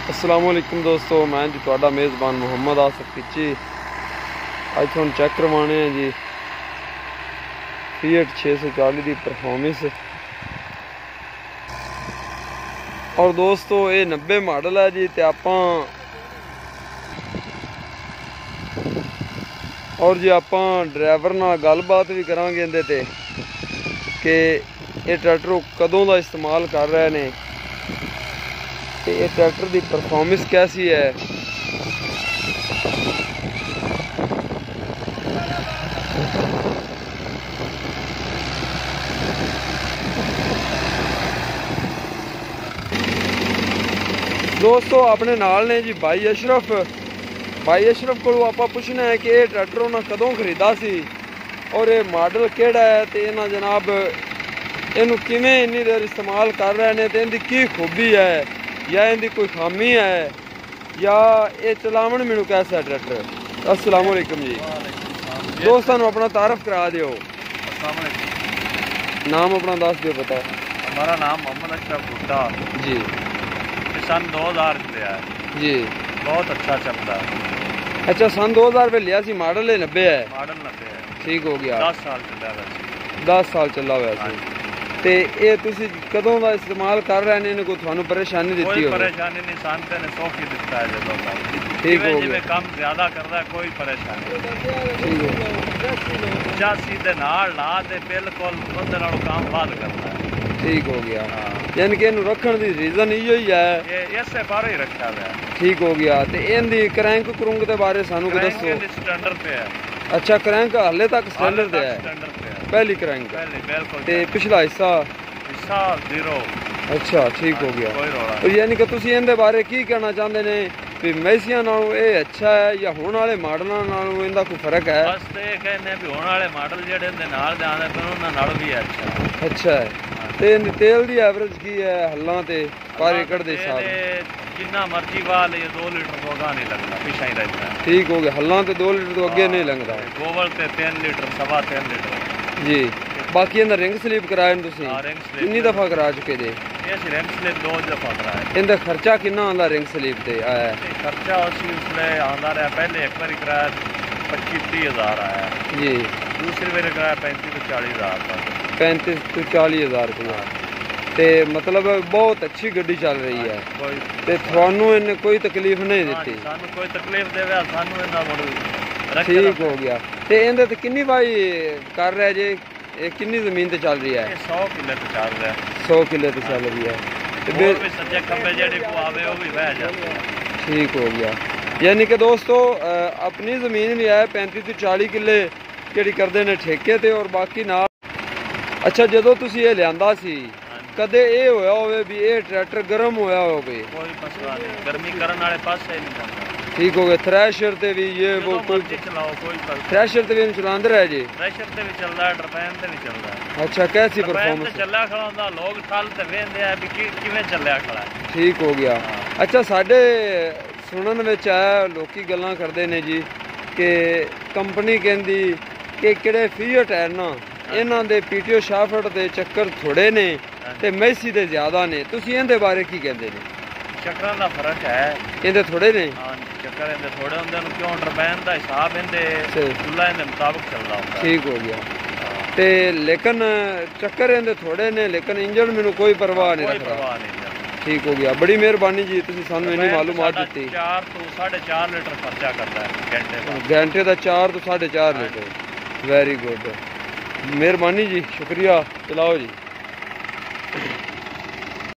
अस्सलाम वालेकुम दोस्तों, मैं जी तुहाडा मेज़बान मुहम्मद आसिफ पिची। अज तुहानू चेक करवाने हैं जी फीएट 640 की परफॉर्मेंस। और दोस्तों ये 90 मॉडल है जी। तो आपां और जी आपां ड्राइवर नाल गलबात भी करांगे इहदे ते कि ये ट्रैक्टर कदों दा इस्तेमाल कर रहे ने ते ये ट्रैक्टर की परफॉर्मेंस कैसी है। दोस्तों अपने नाल ने जी भाई अशरफ। भाई अशरफ को आप पुछना है कि ये ट्रैक्टर उन्हें कदों खरीदा सी और ये मॉडल केड़ा है तो इन्हें जनाब इनू किवें इन्नी देर इस्तेमाल कर रहे हैं तो इनकी की खूबी है या इनकी कोई खामी है या ये चलावन मैनू कैसा है ट्रैक्टर। अस्सलाम वालेकुम जी। दोस्तों अपना तारफ करा दियो। नाम अपना दस दियो पता। हमारा नाम मोहम्मद अशरफ भुट्टा जी। सन 2000 लिया है जी, बहुत अच्छा चलता है। अच्छा सन 2000 पे लिया सी, मॉडल 90 है। मॉडल 90 है। ठीक हो गया। 10 साल चल रहा है। 10 साल चला हुआ सी। तो ये तुसी कदों का इस्तेमाल कर रहे हैं, इन्हें कोई थानू परेशानी दी कोई परेशानी नहीं, शांति ने सौखी दिता है जदों का। ठीक हो गया। काम ज्यादा करता है कोई परेशानी ठीक हो जा सीधे नाल ला दे बिल्कुल बंदे नालों काम बाद करता है। ठीक हो गया। यानी कि इन्हू रखने की रीजन इहो ही है, ये इससे बाहर ही रखा हुआ है। ठीक हो गया। तो इनकी क्रैंक क्रुंक के बारे सानू दसो। स्टैंडर्ड पे है। अच्छा क्रैंक हाले तक स्टैंडर्ड पे है। पहली क्रैंक ते पिछला हिस्सा जीरो। अच्छा ठीक हो गया। तो यानी कि तुसी इनके बारे की कहना चाहते ने भी मैसिया नालों ये अच्छा है या होने वाले मॉडलों नालों इनका कोई फर्क है। बस तो ये कहने भी होने वाले मॉडल जेडे इहदे नाल दे आंदे पे उन्हां नालों भी अच्छा है। ते इहदी तेल दी एवरेज की है हल्लां ते पर एकड़ दे हिसाब जिन्ना मर्जी वाल ये 2 लीटर तो अगा नहीं लगता, पीछा ही रहता है। ठीक हो गया। हल्लां ते 2 लीटर तो अगे नहीं लगता। गोबर ते 3 लीटर 3.5 लीटर जी। बाकी इनका रिंग स्लिप कराए तुसी कितनी दफा करा चुके जे? रिंग स्लिप 2 दफा कराया। इनका खर्चा कितना आंदा रिंग स्लिप ते आया है? खर्चा उसले आंदा रहा, पहले एक बार कराया 25-30 हज़ार आया जी। दूसरी बार कराया 35-40 हज़ार। 35-40 हज़ार रुपया। ते मतलब बहुत अच्छी गड्डी चल रही है। ते थानू इन्हें कोई तकलीफ नहीं दी? कोई तकलीफ देवे सानू इन्ना मुड़। ठीक हो गया। ते इहदे ते किन्नी भाई कर रहे जे? ये किन्नी जमीन ते चल रही है? 100 किले ते चल रहा है। 100 किले ते चल रही है। भी सज्जे खंबे जेडे पुआवे वो भी बह जाते हैं। ठीक हो गया। यानी कि दोस्तों अपनी जमीन भी है 35-40 किले जेडी करते ने ठेके ते और बाकी ना। अच्छा जदों तुसी ये लियांदा सी कदे ये होया होवे भी ये ट्रैक्टर गर्म होया होवे? कोई मसला नहीं, गर्मी करन वाले पासे नहीं जांदा। ठीक हो गया। थ्रैशर ते भी ये वो कोई चलाओ कोई थ्रैशर ते भी चलांदे रहे जी? थ्रैशर ते भी चलदा है, ड्रपैन ते भी चलदा है। अच्छा कैसी परफॉर्मेंस? चलया खड़ा हुंदा, लोग ठल ते वेंदे आ भी किवें चलया खड़ा है। ठीक हो गया। अच्छा साडे सुनन विच आया लोकी गल्लां करदे ने जी कि कंपनी कहंदी कि किहड़े फीएट है ना इन्हां दे पीटीओ शाफट दे चक्कर थोड़े ने ते मैसी दे ज्यादा ने, तुसी इहदे बारे की कहंदे ने? चक्करां दा फर्क है। इहदे थोड़े ने? हां चक्कर इहदे थोड़े हुंदे ने, क्यों ड्रपैन दा हिसाब इहदे चुल्ला इहदे मुताबिक चलदा हुंदा। ठीक हो गया। ते लेकिन चक्कर इहदे थोड़े ने लेकिन इंजन मैनू कोई परवाह नहीं रख रहा। ठीक हो गया। बड़ी मेहरबानी जी तुसी सानू इन्नी मालूमात दी। 4 तो 4.5 लीटर खर्चा करता है घंटे का 4 तो 4.5 लीटर। वेरी गुड, मेहरबानी जी, शुक्रिया। चलाओ जी।